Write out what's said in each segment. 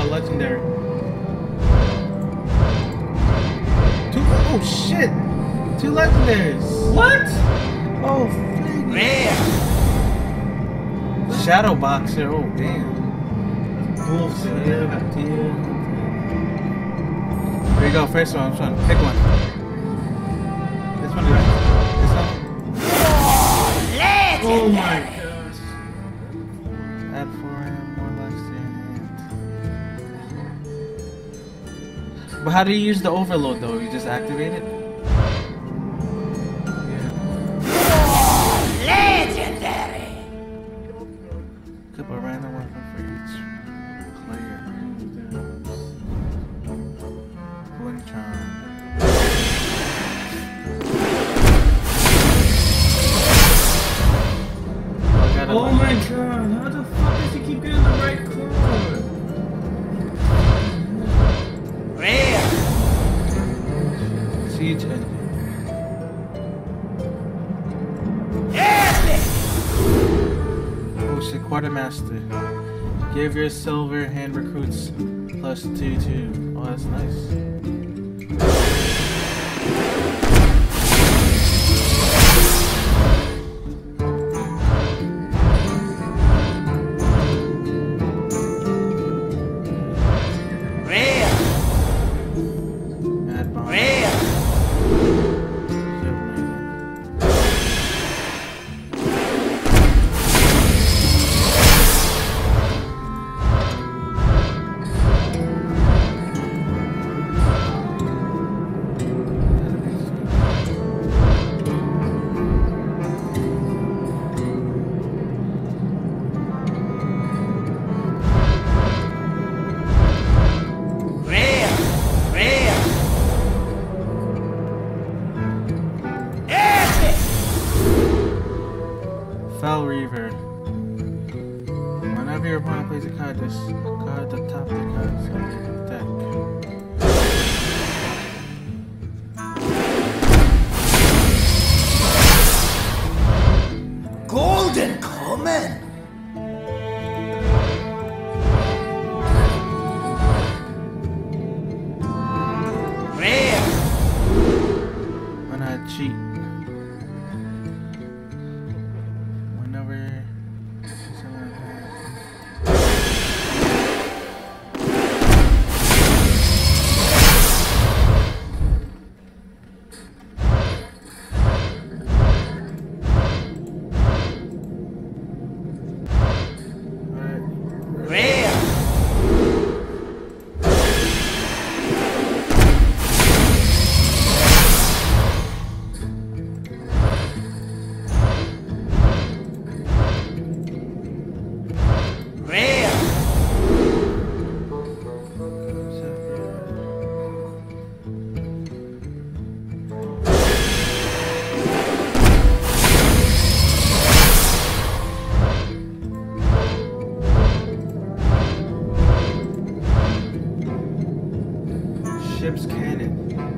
legendary. Oh shit! 2 legendaries! What? Oh, Rare! Shadow Boxer, oh damn. Wolves, Here you go, first one, I'm trying to pick one. This one is this one. Oh my gosh. Add 4 more lives to your hand. But how do you use the overload though? You just activate it? Legendary! Clip a random weapon for each player. Blink charm. Oh my god, how the fuck does he keep getting the right card? Rare! Siege engine. Oh shit, Quartermaster. Give your silver hand recruits +2/2. Oh, that's nice. Fell Reaver. Whenever your opponent plays a card, discard the top 3 cards of your deck. Golden Common! Rare! When I cheat. Whenever someone Rare! Rare! Ship's Cannon.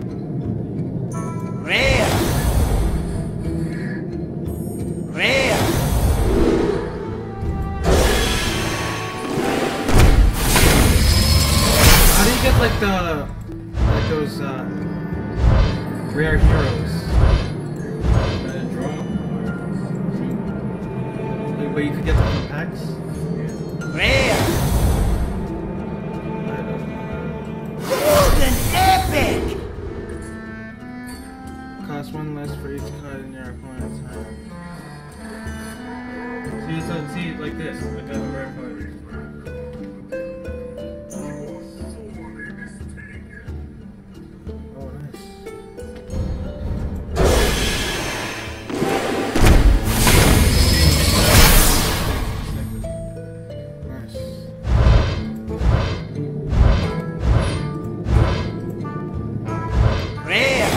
Rare! Rare! How do you get like those rare heroes? But you could get them from packs? Rare! Golden Epic! Cost 1 less for each card in your opponent's hand. See it like this, like a rare card. Oh, nice. Rare!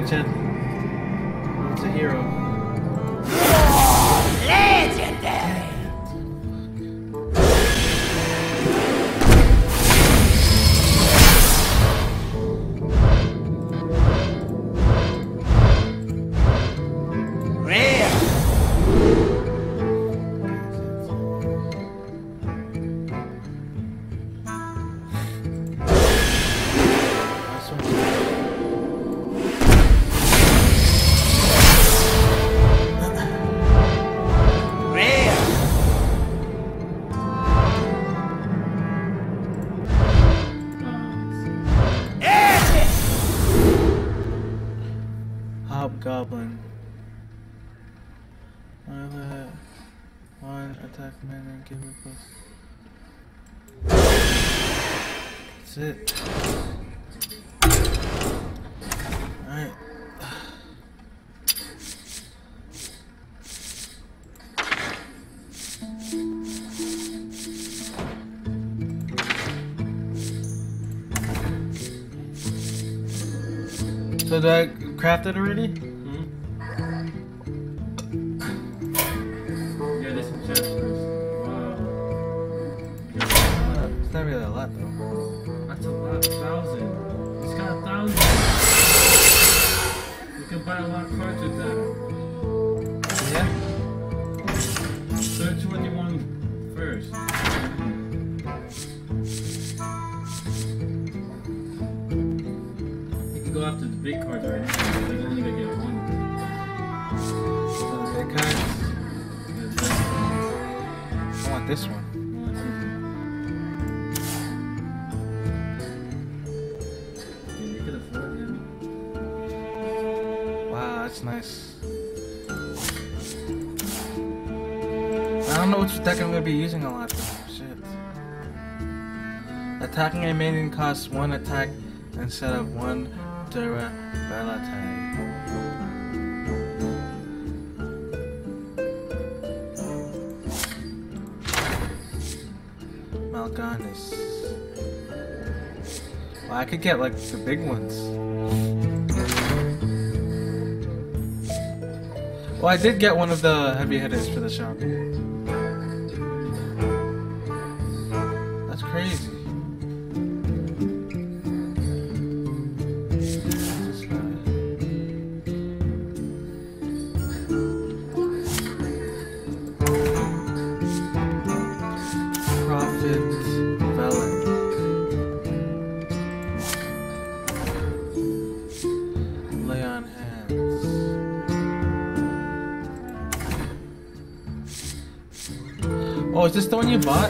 legend. It's a hero. Legendary! Rare! Goblin. One attack man and give it plus. That's it. Alright. So did I craft it already? It's not really a lot though. That's a lot, 1,000. It's got 1,000. You can buy a lot of cards with that. Yeah? Search what you want first. You can go after the big cards right now. You're only gonna get one. So the big cards. I want this one. That's nice. I don't know which deck I'm going to be using a lot though. Shit. Attacking a minion costs 1 attack instead of 1 durability. Mal'Ganis. Well, I could get like the big ones. Well, I did get one of the heavy hitters for the shop. That's crazy. This guy. Prophet Velen. Lay on hands. Oh, is this the one you bought?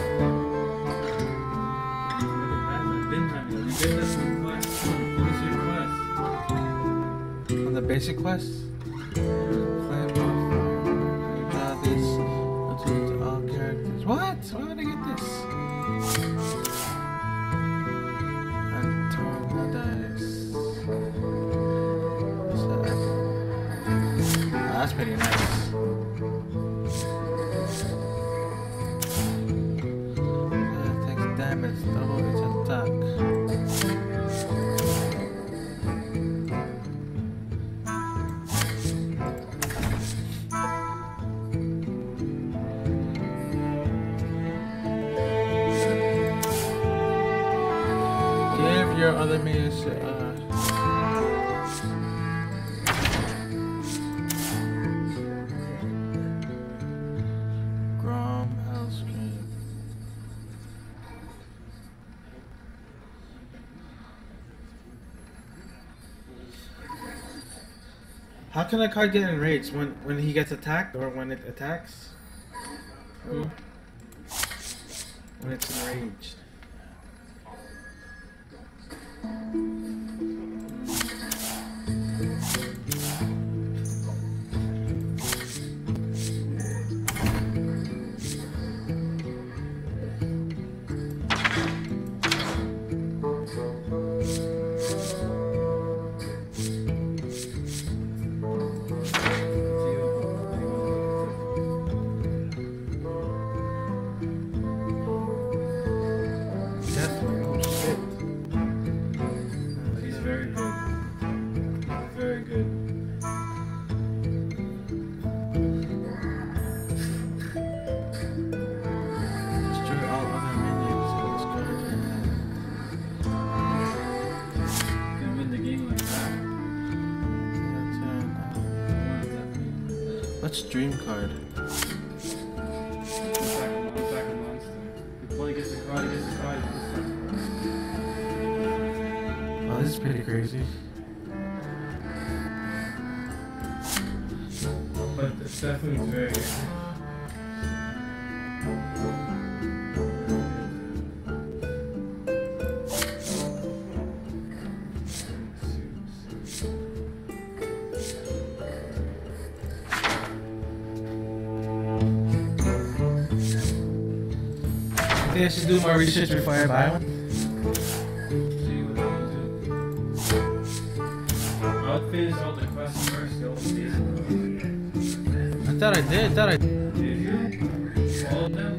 On the basic quest? Flame off. This. To all characters. What? Why would I get this? And torn dice. Oh, that's pretty nice. Damage, double its attack. Give your other minions how can a card get enraged? When he gets attacked or when it attacks? Or when it's enraged. What's dream card? Attack a monster. If one gets the card, he gets the card. Oh, this is pretty crazy. But it's definitely very. I think I should do more research before I buy one. See what they do. I'll finish all the quests first. Go I thought I did. Did you? All of them?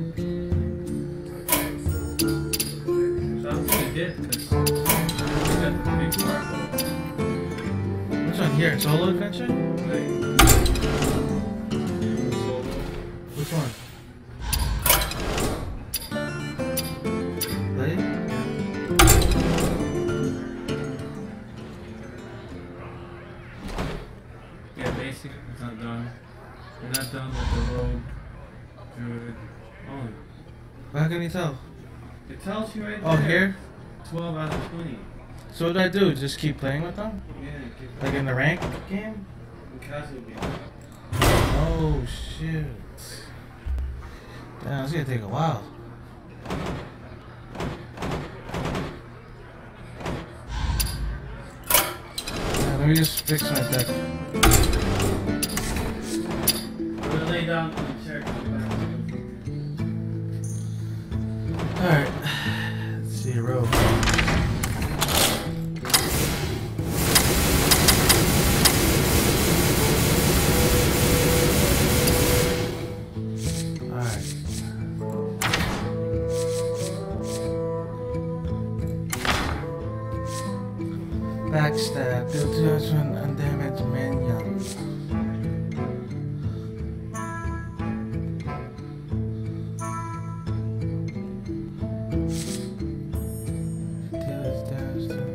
So I think you did because you got the big part. Which one here? Solo adventure? Which one? Play? Yeah, basic. It's not done. We're not done with the road. Good. Oh, How can you tell? it tells you right there. Oh, here? 12 out of 20. So what do I do? Just keep playing with them? Yeah, get Like in the rank game? casual game. Oh shit. Damn, it's gonna take a while. Yeah, let me just fix my deck. We'll lay down on the chair. Alright. Let's see, row. Backstab, deal 2 undamaged minions. Deals damage to...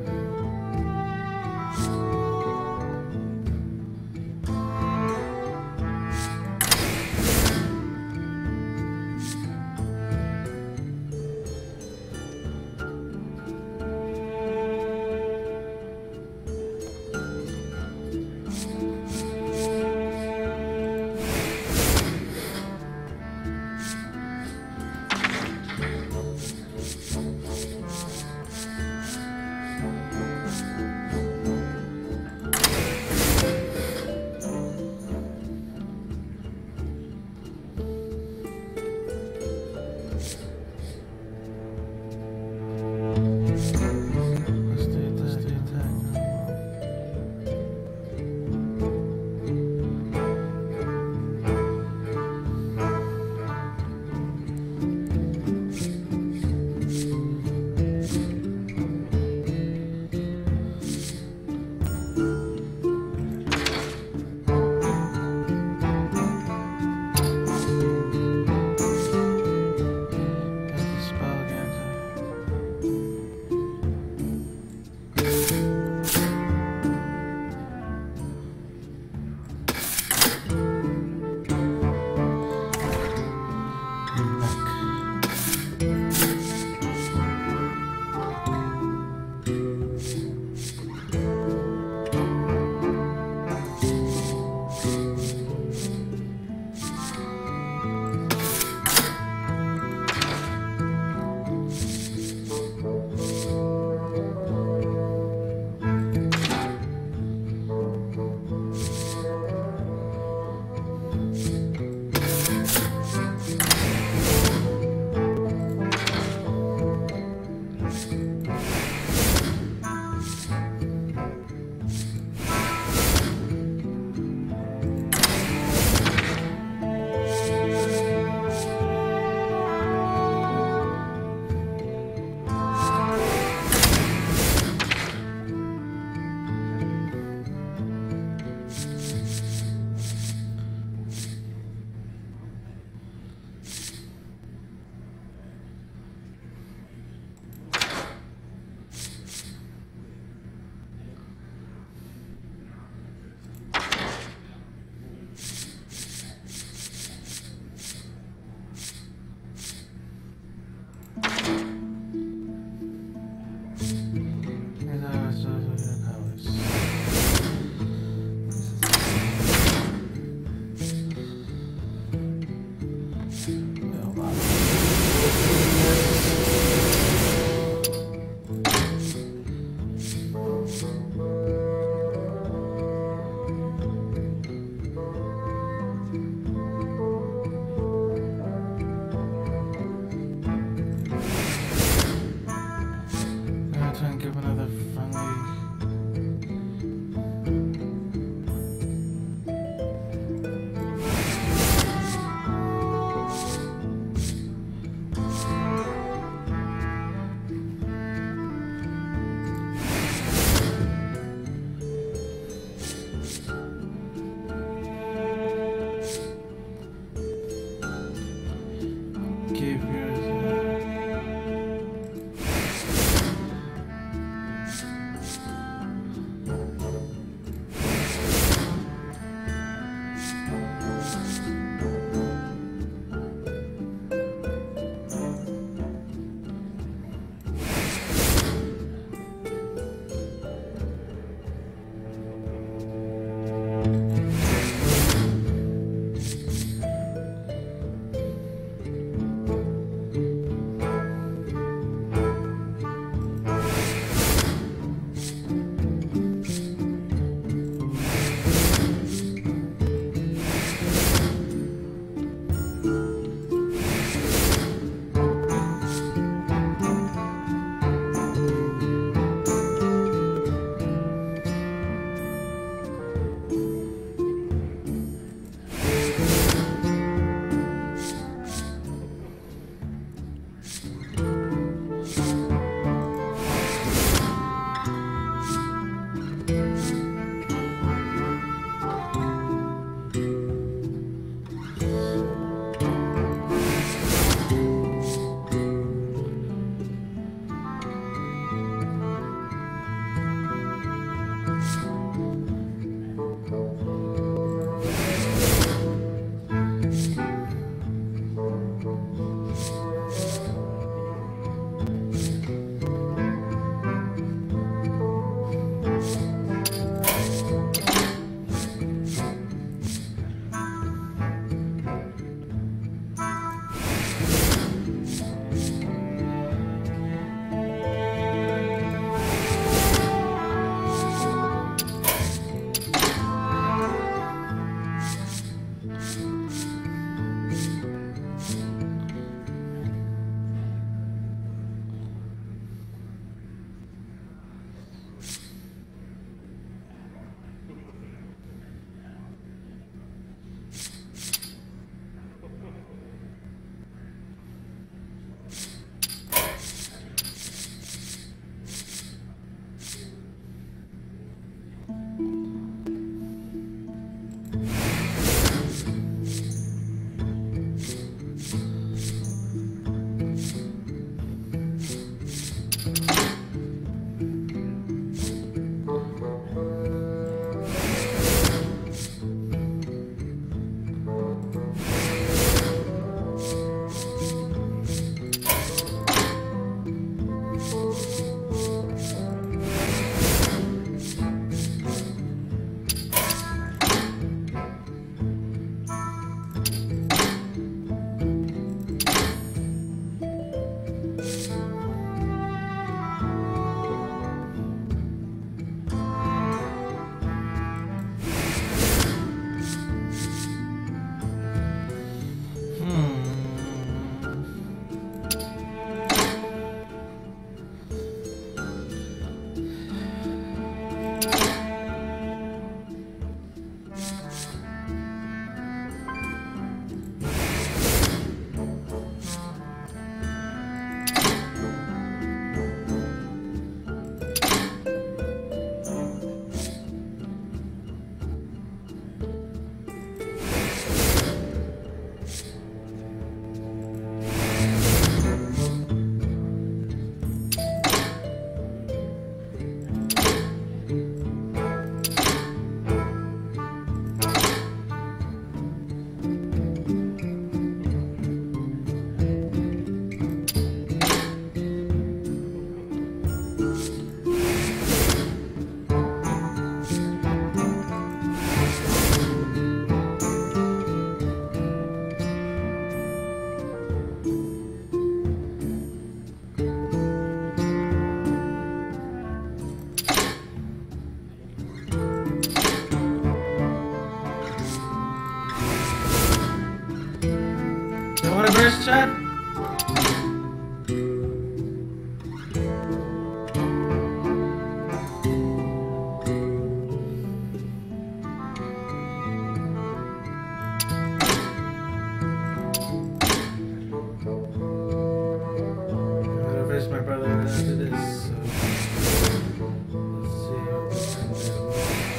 ask my brother after this. So let's see what we can do.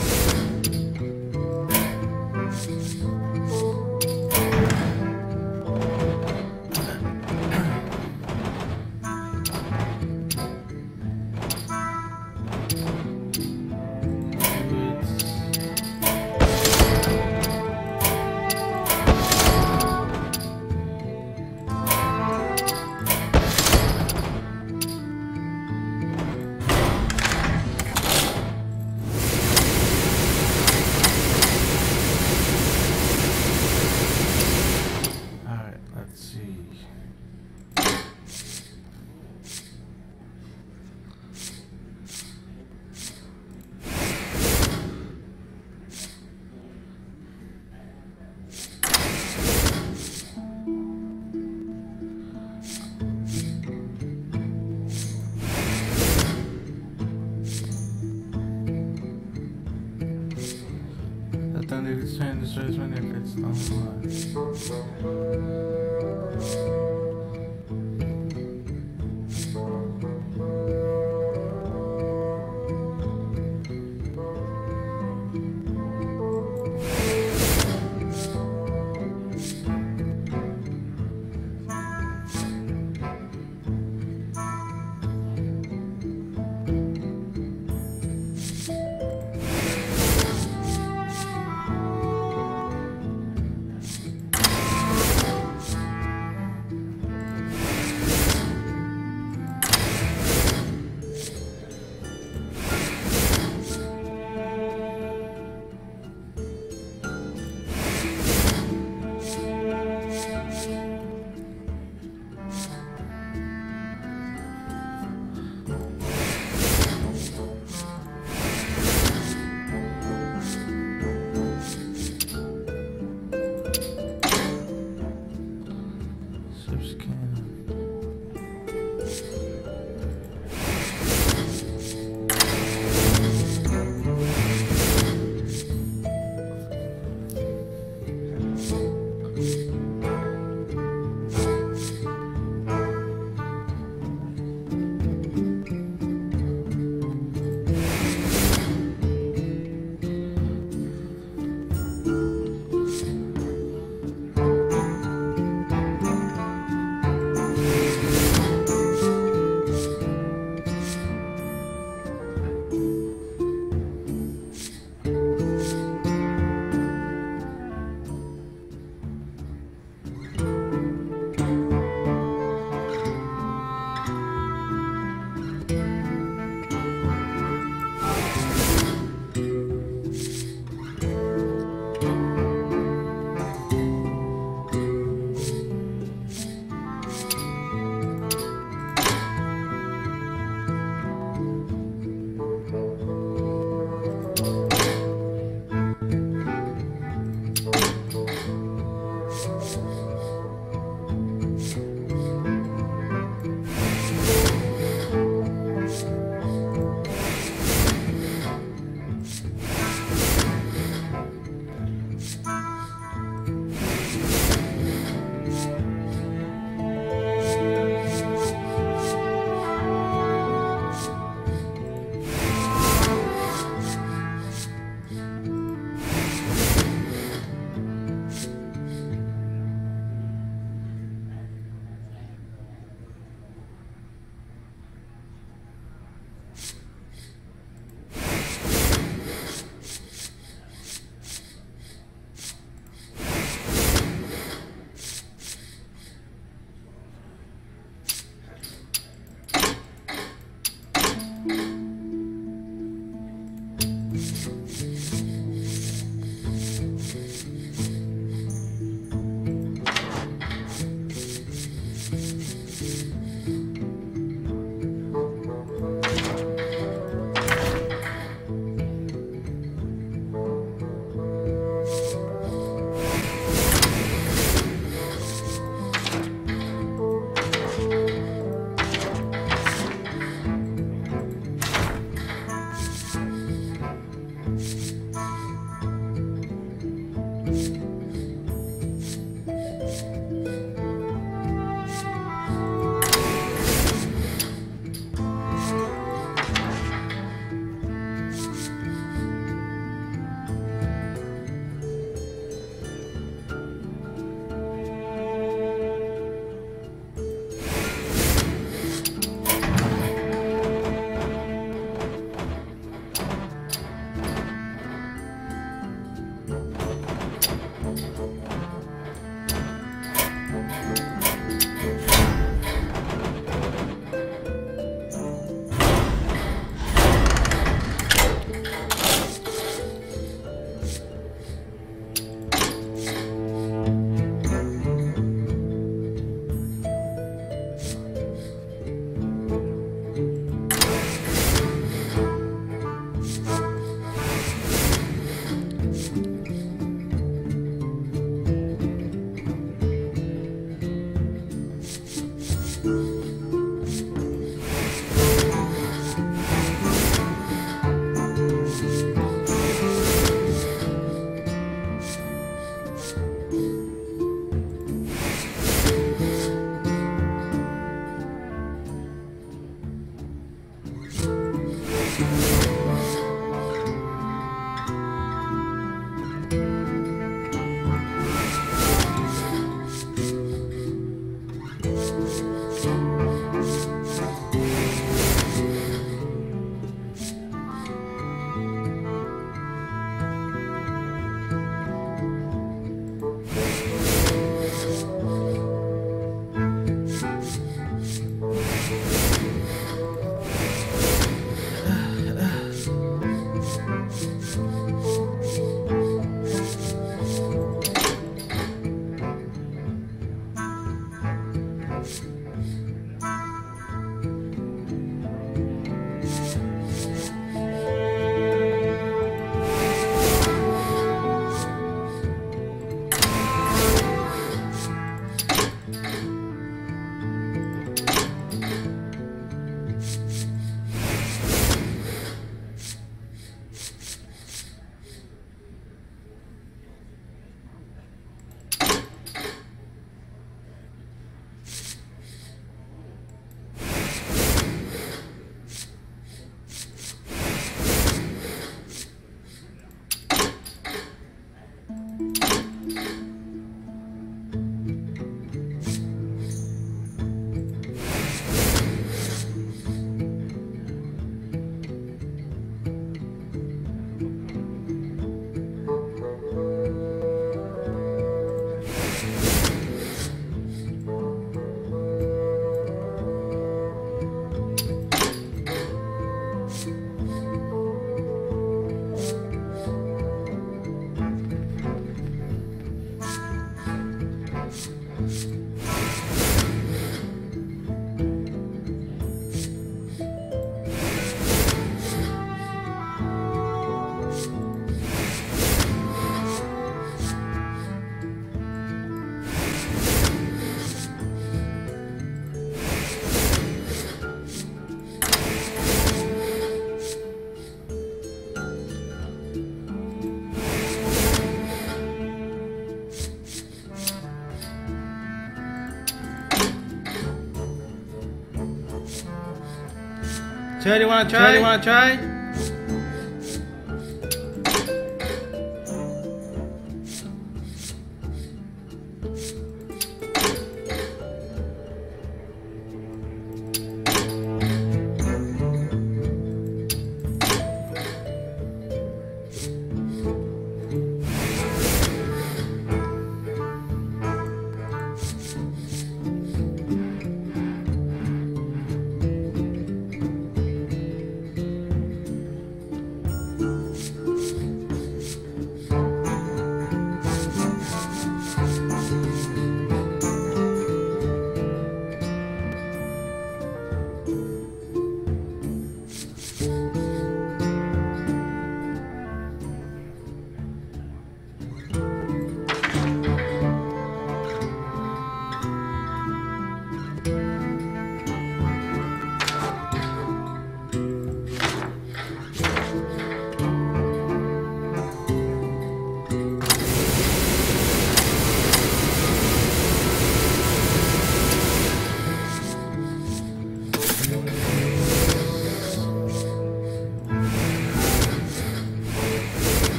Trying to search when if it's not Ted, you wanna try?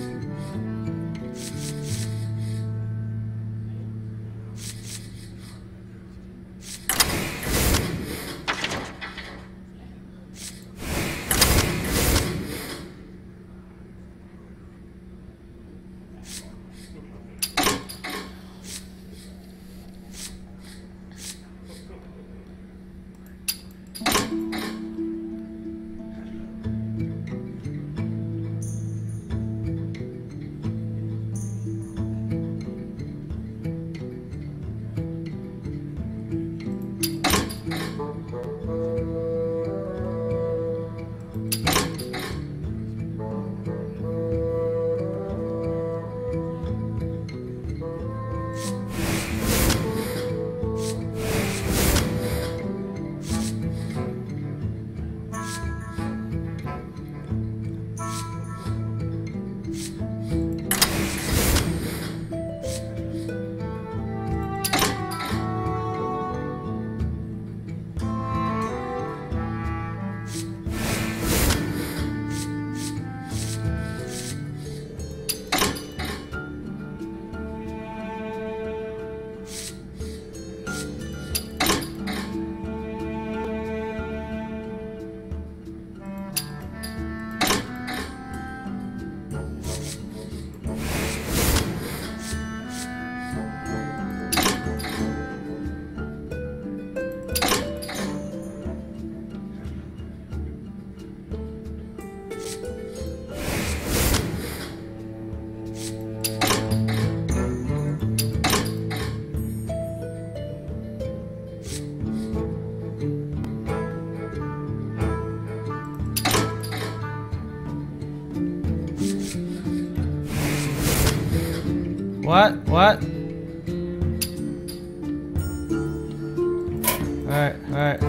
What? What? Alright, alright.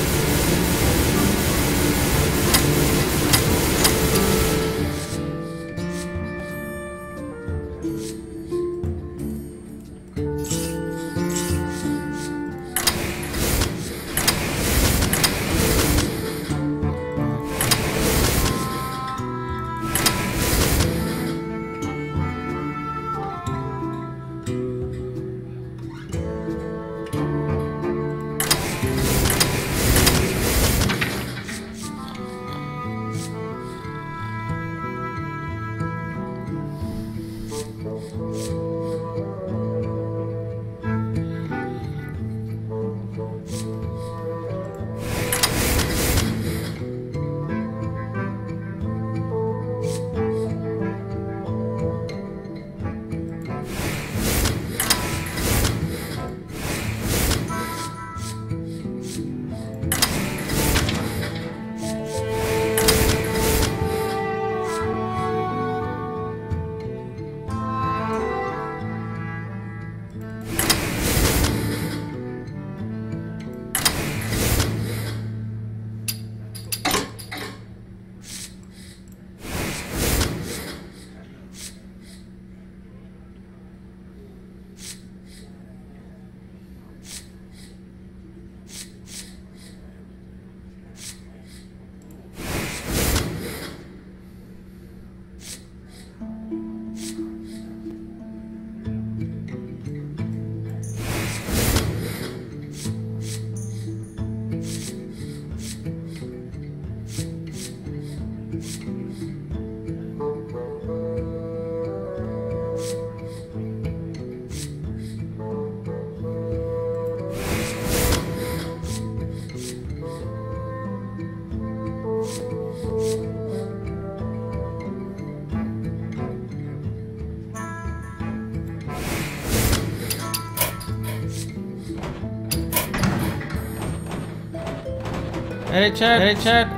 Edit chat, edit chat.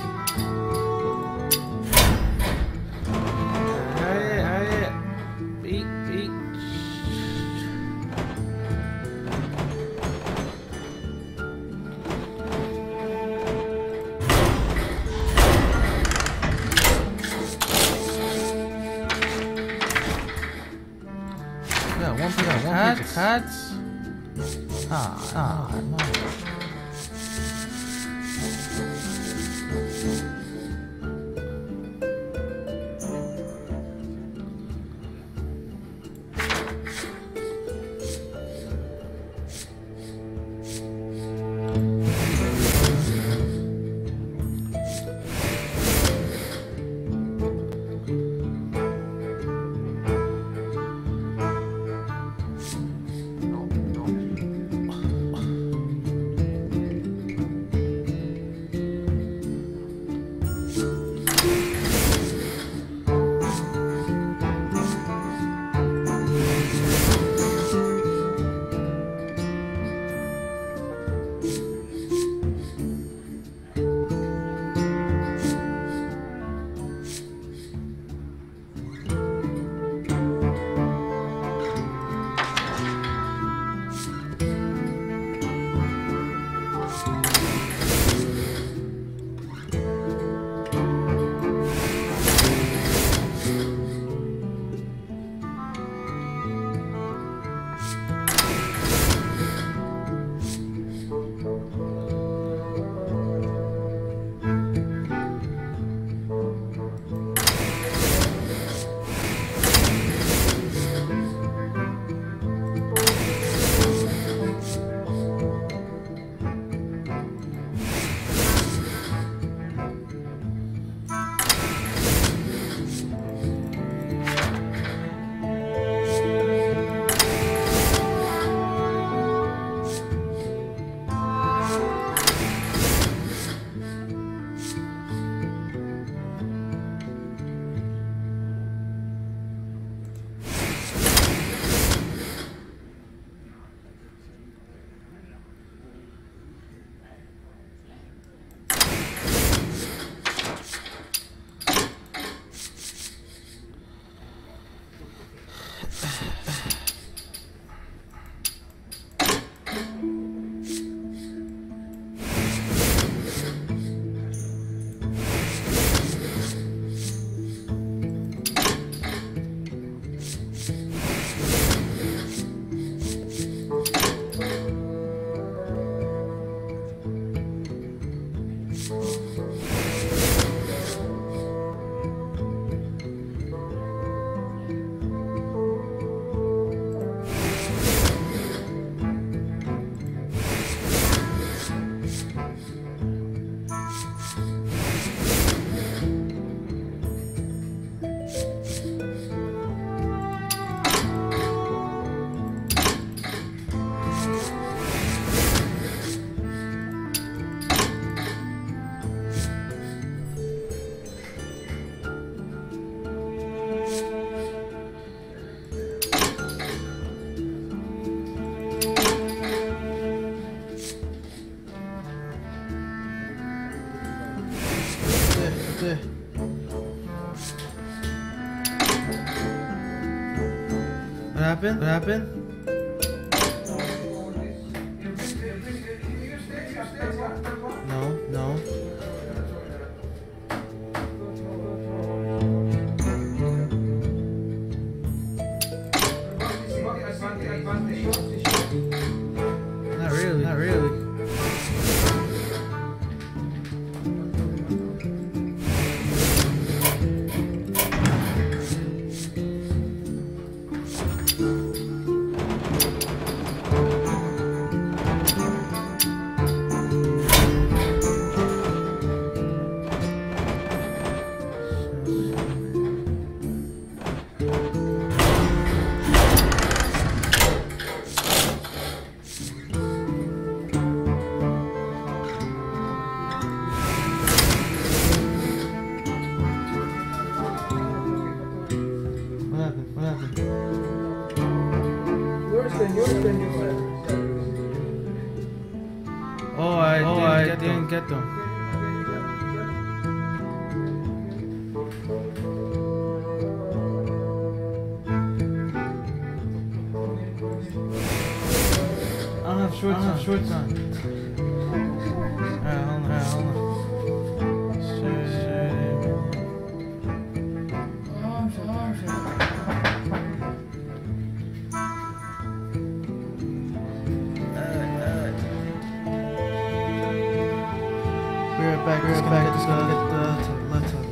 Alright, beat. Yeah, one piece of cards. No. What happened? What happened? No, no. Not really, not really. What happened? Oh, I didn't get them. I don't have shorts on. Alright, hold on. We're back. Just gonna get the laptop.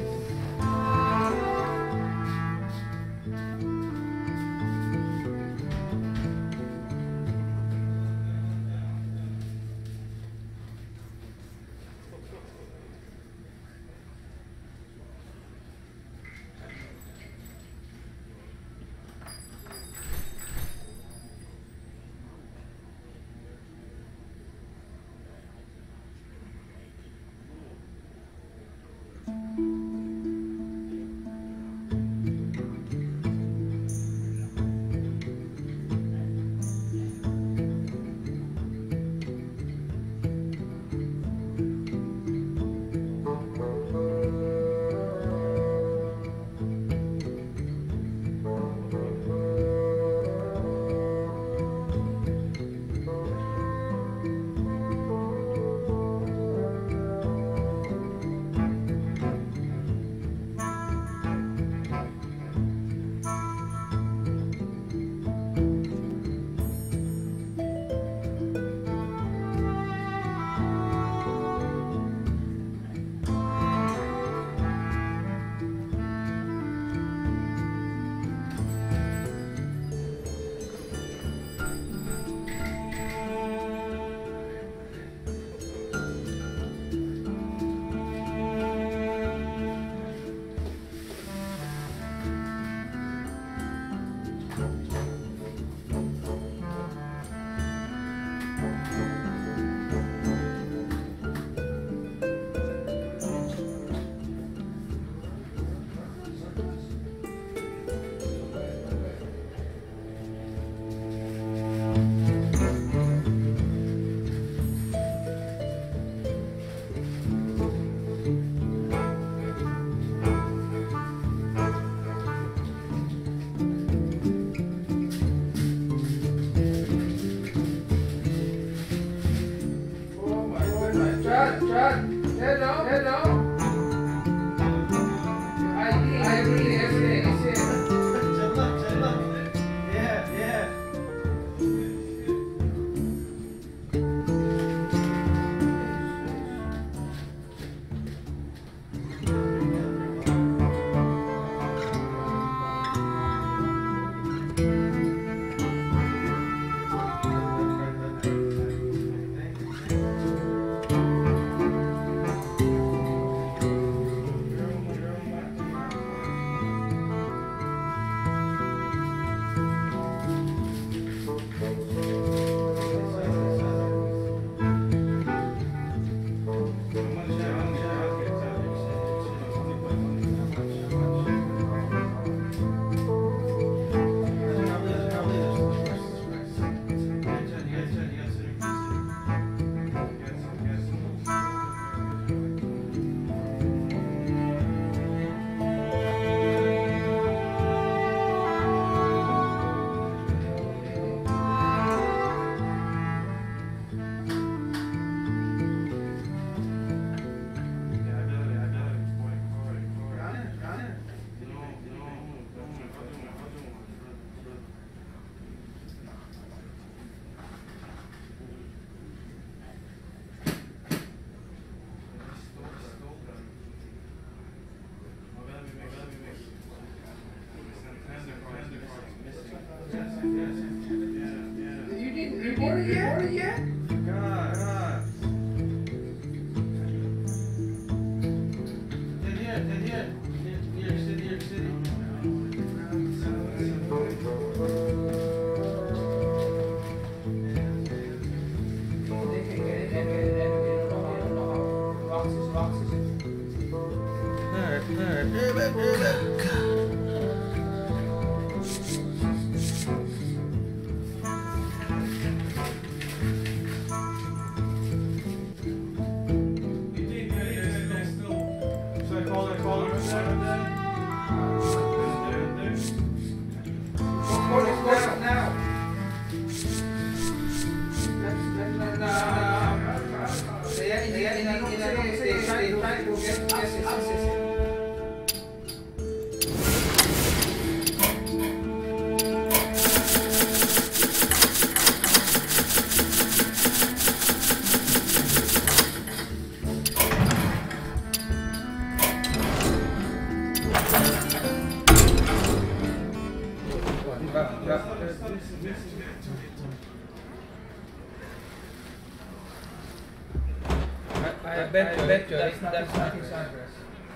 I bet you that's nothing Sanders.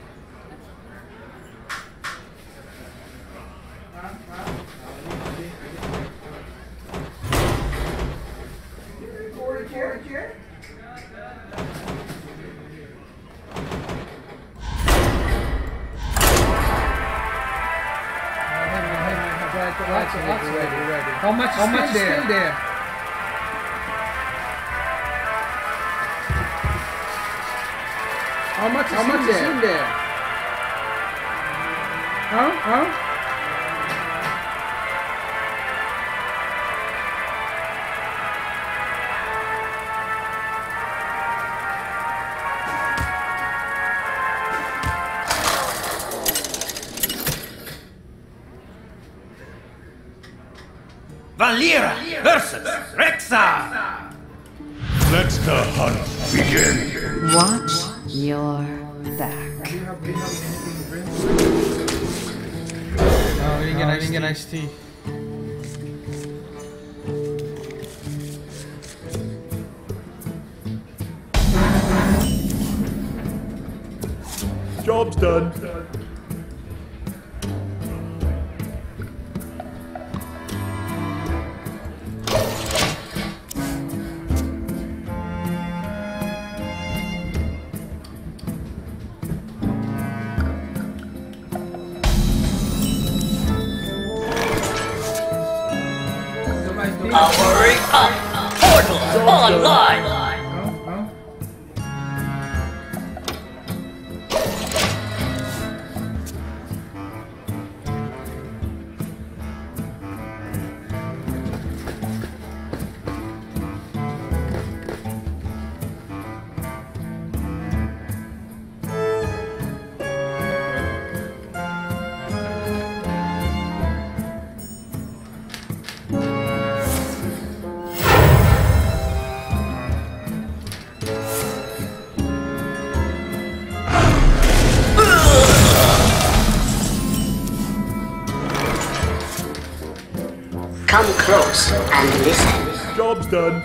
How much is still there? How much is in there? Huh? Valera versus Rexa! Let the hunt begin. Watch your back. Oh, we didn't get iced tea. Job's done. Powering up! Portal online! Come close and listen. Job's done.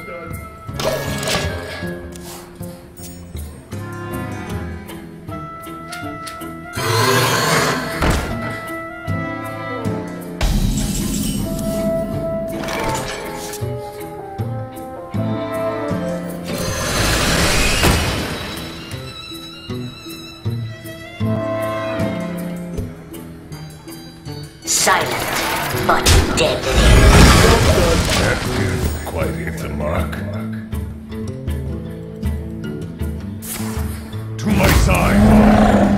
Silent, but deadly. That didn't quite hit the mark. To my side!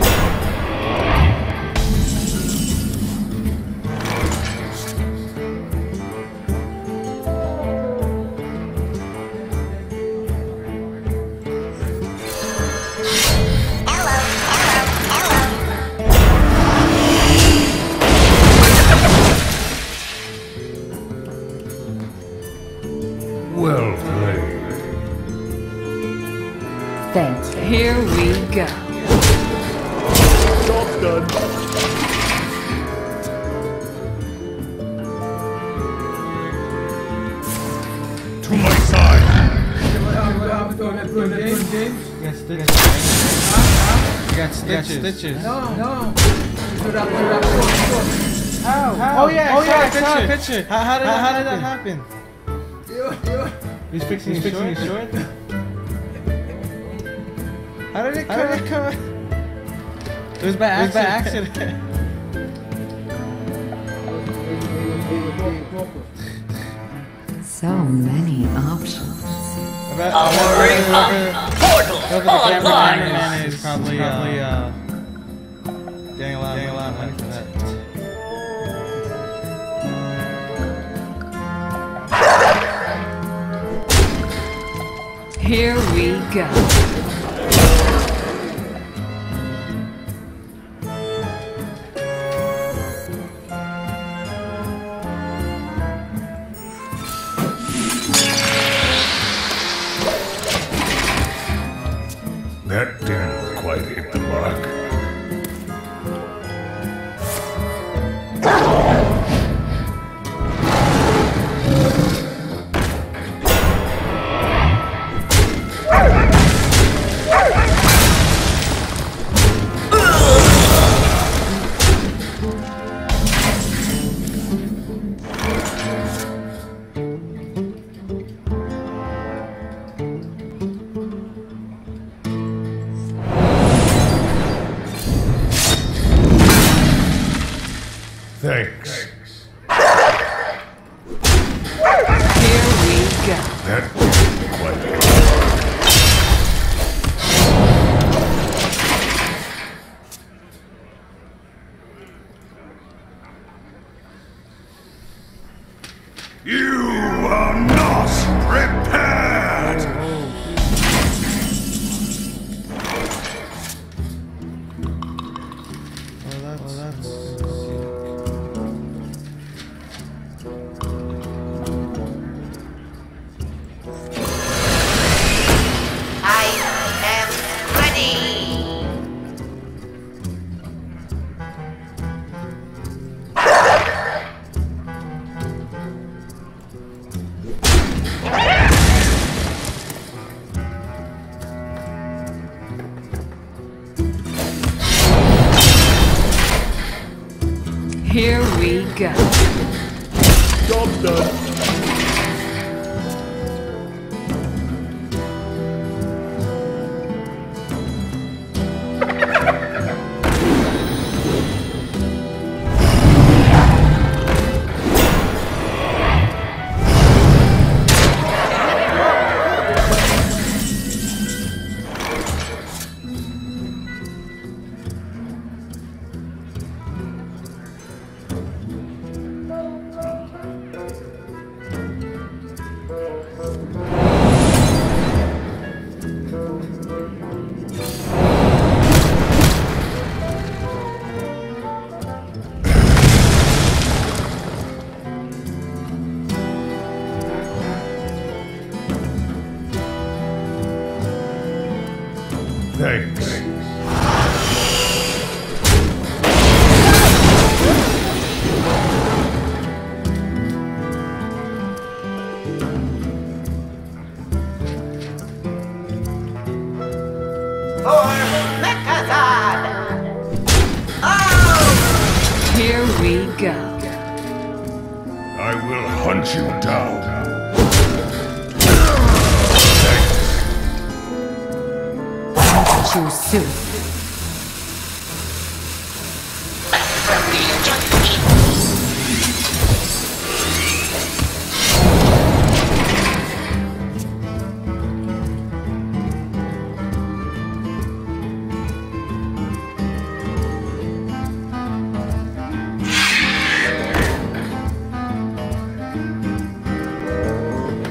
Well played. Thank you. Here we go. Job's done. To to my side. You got stitches. No. Oh yeah, I saw a picture. How did that happen? He's fixing his short. How did it come? It was by accident. So many options. Portal online. Cameraman is probably getting a lot of money for that. Here we go. That didn't quite hit the mark. Thanks. Here we go. That didn't quite hit the mark. You are not prepared! I am ready. Here we go. Job done. Thanks. Here we go. I will hunt you down. Too soon.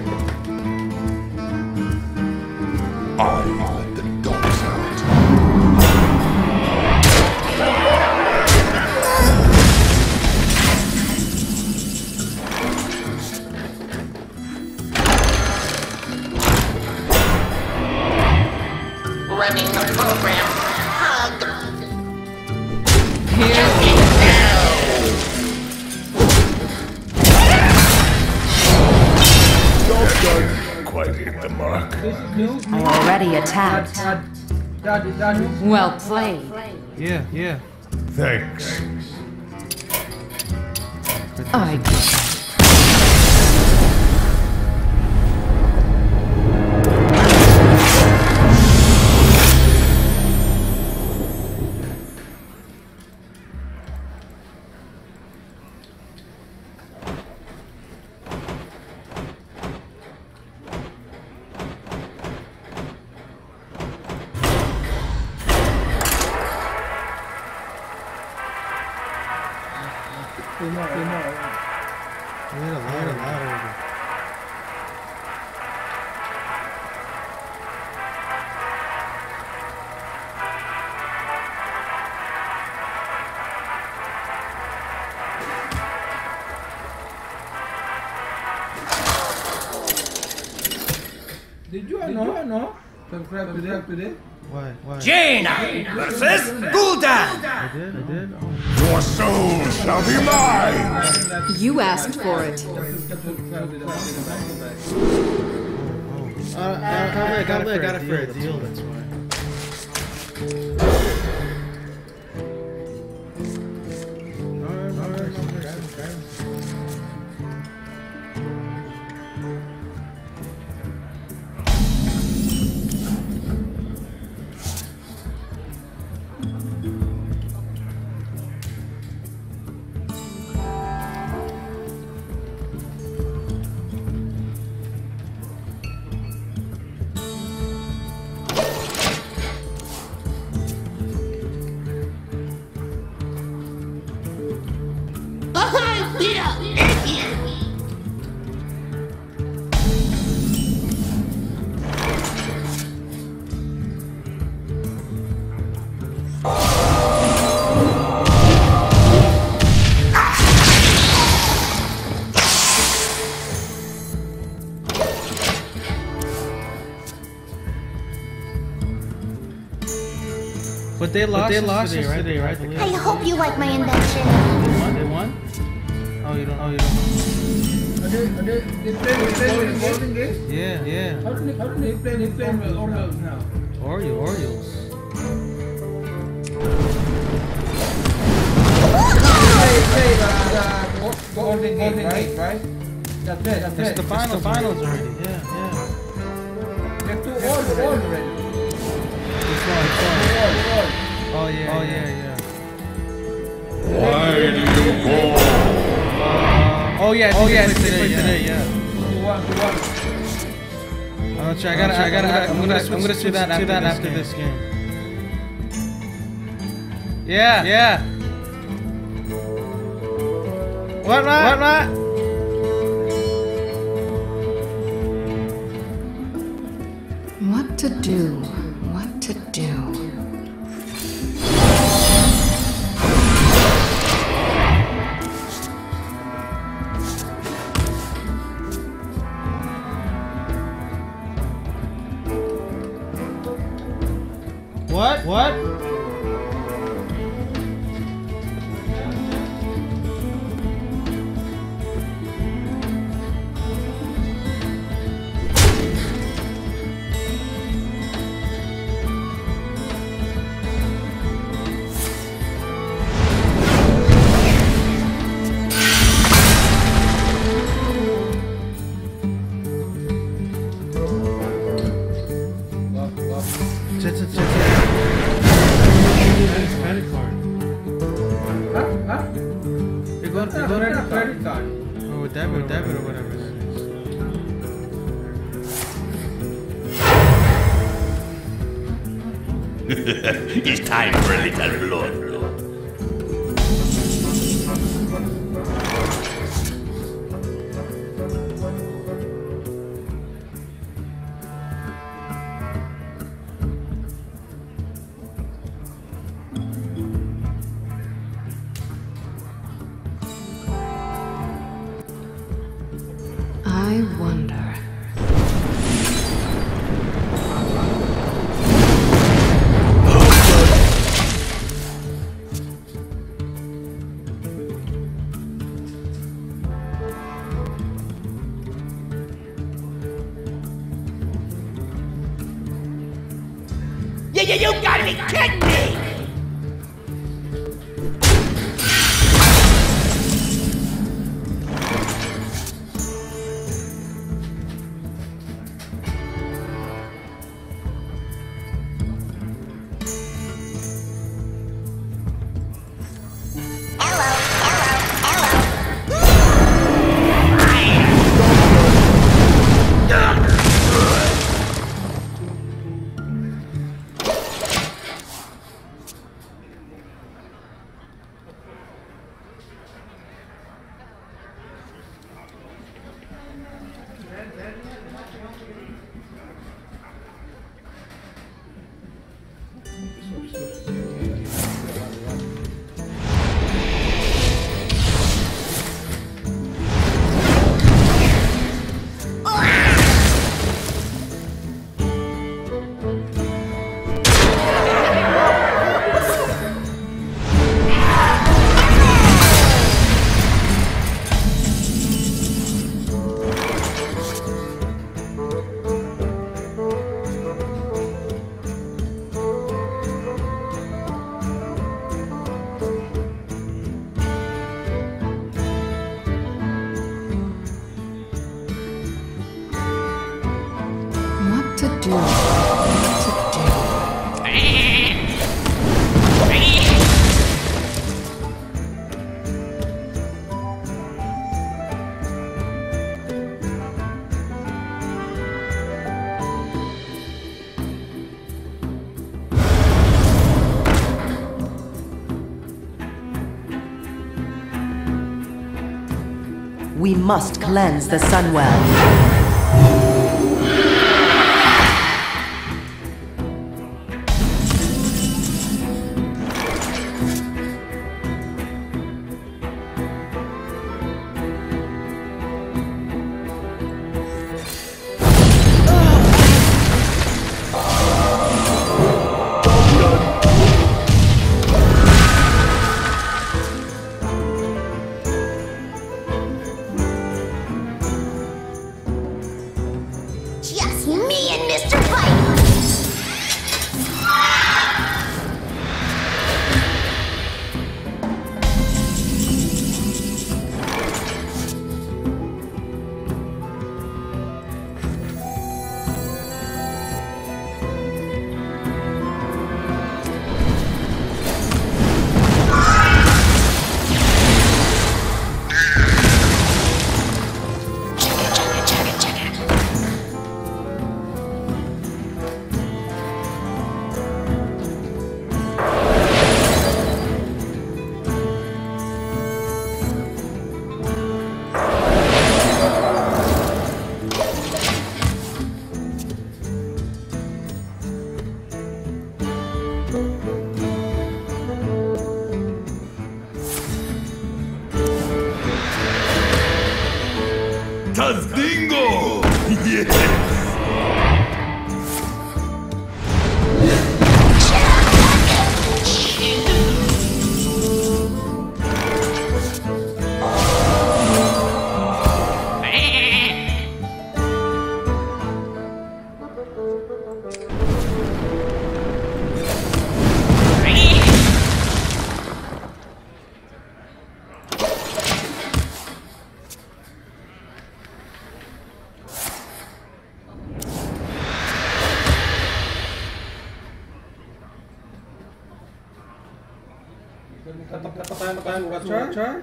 I let the dogs out. Already attacked. Well played. Yeah, yeah. Thanks. I get it. We had a lot already. Did you know? Subscribe today. Why? Jaina versus Gul'dan. I did? Oh. Your soul shall be mine! You asked for it. I got it for a deal, that's why. But they lost yesterday, right? I hope you like my invention. They won? Oh, you don't. They play golden games? Yeah. How do they play Orioles now? Orioles. Play the golden game, right? That's it. It's the finals already. Yeah. They're too old already. Oh yeah. Why do you call? Oh yeah, they played today. Yeah. Who won? I'm gonna do that after this game. Yeah. What? What to do? What? Credit card. Huh? You're going to credit card. Oh, with debit or whatever it is. It's time for a little blood. I wonder. You gotta be kidding me! We must cleanse the Sunwell. Tazdingo! Yes! Tekan watcher.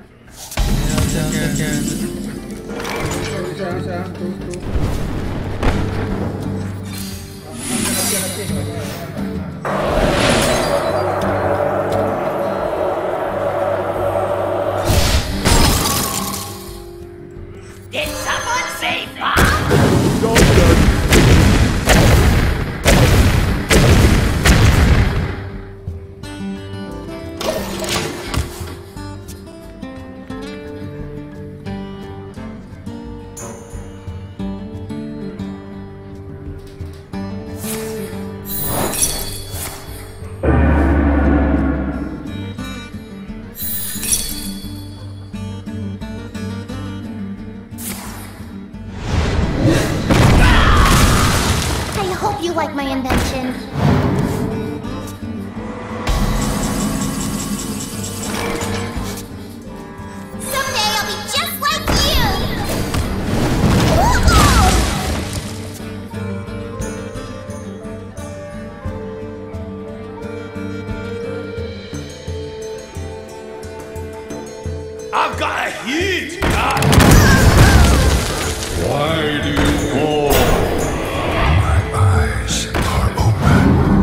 Did someone say bomb? I hope you like my invention. the heat! Why do you fall? My eyes are open.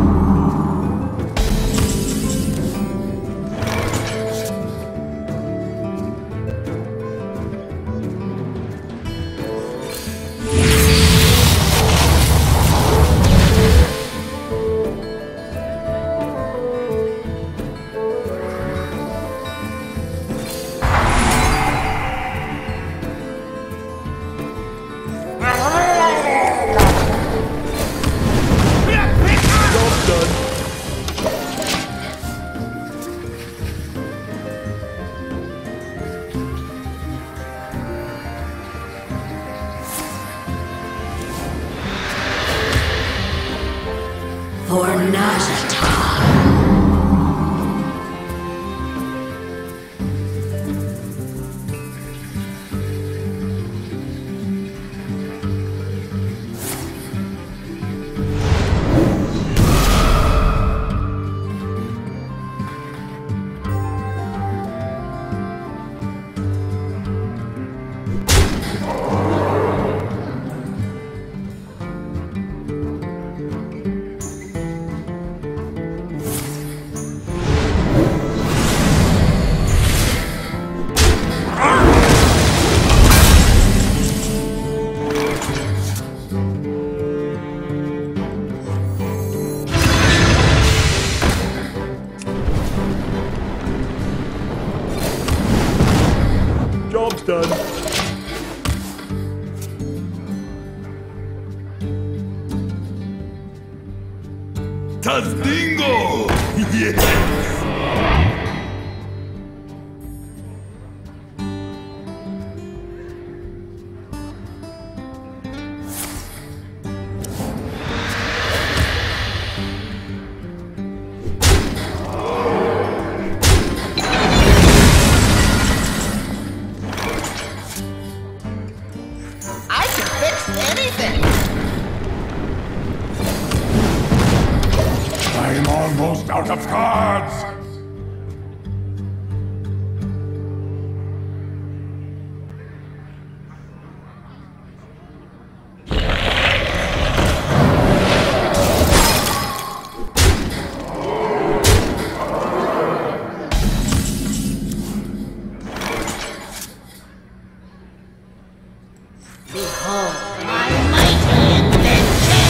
For Nazata. Job's done. Tazdingo! Yes! I can fix anything. I'm almost out of cards. Behold my mighty invention.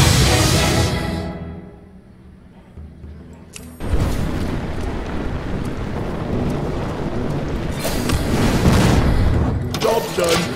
Job's done.